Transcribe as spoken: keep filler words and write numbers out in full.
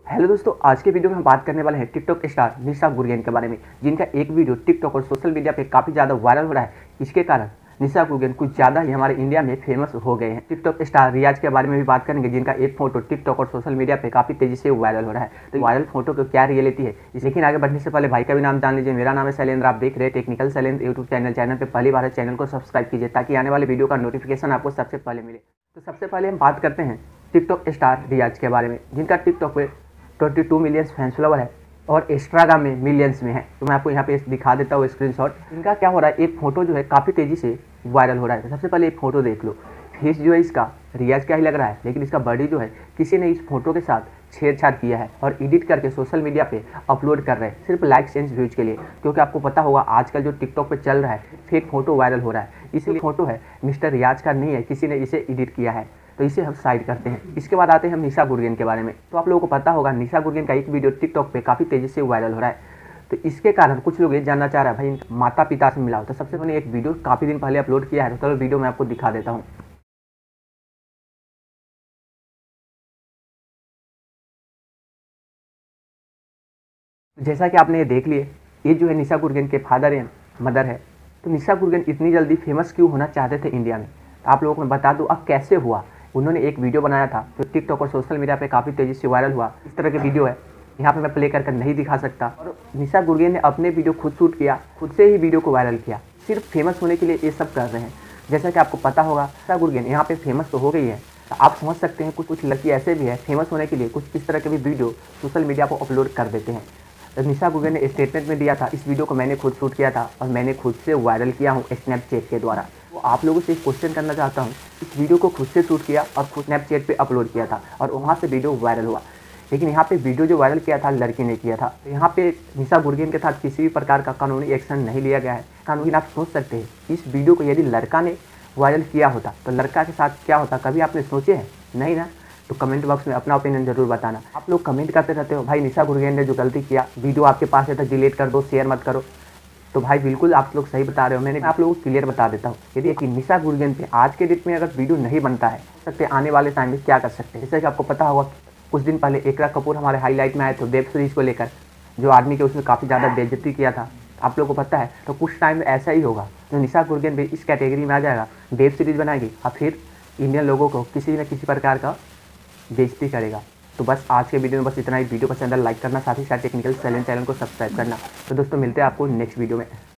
Hello दोस्तों, आज के वीडियो में हम बात करने वाले हैं टिकटॉक स्टार निशा गुरगेन के बारे में, जिनका एक वीडियो टिकटॉक और सोशल मीडिया पे काफ़ी ज़्यादा वायरल हो रहा है। इसके कारण निशा गुरगेन कुछ ज़्यादा ही हमारे इंडिया में फेमस हो गए हैं। टिकटॉक स्टार रियाज के बारे में भी बात करेंगे, जिनका एक फोटो टिकटॉक और सोशल मीडिया पे काफ़ी तेजी से वायरल हो रहा है। तो वायरल फोटो की क्या रियलिटी है, लेकिन आगे बढ़ने से पहले भाई का भी नाम जान लीजिए। मेरा नाम है शैलेंद्र, आप देख रहे हैं Technical Shailendra YouTube channel. Channel पर पहली बार है, चैनल को सब्सक्राइब कीजिए ताकि आने वाले वीडियो का नोटिफिकेशन आपको सबसे पहले मिले। तो सबसे पहले हम बात करते हैं टिकटॉक स्टार रियाज के बारे में, जिनका टिकटॉक पे बाईस मिलियंस फैंस फॉलोवर है और इंस्टाग्राम में मिलियंस में है। तो मैं आपको यहाँ पे दिखा देता हूँ स्क्रीनशॉट। इनका क्या हो रहा है, एक फोटो जो है काफ़ी तेज़ी से वायरल हो रहा है। तो सबसे पहले एक फोटो देख लो। फेस जो है इसका रियाज का ही लग रहा है, लेकिन इसका बॉडी जो है किसी ने इस फोटो के साथ छेड़छाड़ किया है और एडिट करके सोशल मीडिया पे अपलोड कर रहे हैं, सिर्फ लाइक्स एंड व्यूज के लिए। क्योंकि आपको पता होगा आजकल जो टिकटॉक पे चल रहा है, फेक फोटो वायरल हो रहा है। इसलिए फोटो है मिस्टर रियाज का नहीं है, किसी ने इसे एडिट किया है। तो इसे हम साइड करते हैं। इसके बाद आते हैं हम निशा गुरगेन के बारे में। तो आप लोगों को पता होगा निशा गुरगेन का एक वीडियो टिकटॉक पे काफ़ी तेज़ी से वायरल हो रहा है। तो इसके कारण कुछ लोग ये जानना चाह रहे हैं भाई माता पिता से मिला हो। तो सबसे पहले एक वीडियो काफ़ी दिन पहले अपलोड किया है, तो चलो वीडियो मैं आपको दिखा देता हूँ। जैसा कि आपने ये देख लिए, ये जो है निशा गुरगेन के फादर हैं, मदर है। तो निशा गुरगेन इतनी जल्दी फेमस क्यों होना चाहते थे इंडिया में, तो आप लोगों को मैं बता दूँ अब कैसे हुआ। उन्होंने एक वीडियो बनाया था जो टिकटॉक और सोशल मीडिया पे काफ़ी तेज़ी से वायरल हुआ। इस तरह के वीडियो है, यहाँ पे मैं प्ले करके नहीं दिखा सकता। और निशा गुरगेन ने अपने वीडियो खुद शूट किया, खुद से ही वीडियो को वायरल किया। सिर्फ फेमस होने के लिए ये सब कर रहे हैं। जैसा कि आपको पता होगा निशा गुरगेन यहाँ पे फेमस तो हो गई है। तो आप समझ सकते हैं कुछ कुछ लड़की ऐसे भी है फेमस होने के लिए कुछ इस तरह के भी वीडियो सोशल मीडिया पर अपलोड कर देते हैं। तो निशा गुरगेन ने स्टेटमेंट में दिया था, इस वीडियो को मैंने खुद शूट किया था और मैंने खुद से वायरल किया हूँ स्नैपचैट के द्वारा। तो आप लोगों से एक क्वेश्चन करना चाहता हूँ, इस वीडियो को खुद से शूट किया और खुद स्नैपचैट पे अपलोड किया था और वहाँ से वीडियो वायरल हुआ। लेकिन यहाँ पे वीडियो जो वायरल किया था लड़की ने किया था। तो यहाँ पे निशा गुरगेन के साथ किसी भी प्रकार का कानूनी एक्शन नहीं लिया गया है। कानूनी आप सोच सकते हैं इस वीडियो को यदि लड़का ने वायरल किया होता तो लड़का के साथ क्या होता, कभी आपने सोचे हैं? नहीं ना। तो कमेंट बॉक्स में अपना ओपिनियन जरूर बताना। आप लोग कमेंट करते रहते हो भाई निशा गुरगेन ने जो गलती किया, वीडियो आपके पास है तो डिलीट कर दो, शेयर मत करो। तो भाई बिल्कुल आप लोग सही बता रहे हो। मैंने आप लोगों को क्लियर बता देता हूँ, यदि कि निशा गुरगेन पे आज के डेट में अगर वीडियो नहीं बनता है, सकते आने वाले टाइम में क्या कर सकते हैं। जैसे कि आपको पता होगा कुछ दिन पहले एकरा कपूर हमारे हाईलाइट में आए थे वेब सीरीज़ को लेकर, जो आदमी के उसने काफ़ी ज़्यादा बेइज्जती किया था, आप लोगों को पता है। तो कुछ टाइम में ऐसा ही होगा, जो निशा गुरगेन भी इस कैटेगरी में आ जाएगा, वेब सीरीज़ बनाएगी और फिर इंडियन लोगों को किसी न किसी प्रकार का बेइज्जती करेगा। तो बस आज के वीडियो में बस इतना ही। वीडियो पसंद है लाइक करना, साथ ही साथ टेक्निकल शैलेंद्र चैनल को सब्सक्राइब करना। तो दोस्तों मिलते हैं आपको नेक्स्ट वीडियो में।